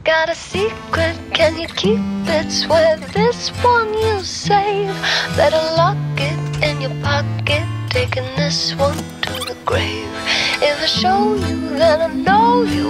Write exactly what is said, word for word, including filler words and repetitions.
got a secret, can you keep it? Swear this one you save. Better lock it in your pocket, taking this one to the grave. If I show you, then I know you